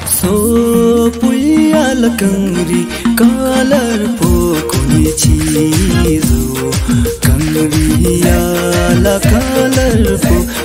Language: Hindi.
So puyala kangri kalar po kuni chizo kangri yala kalar po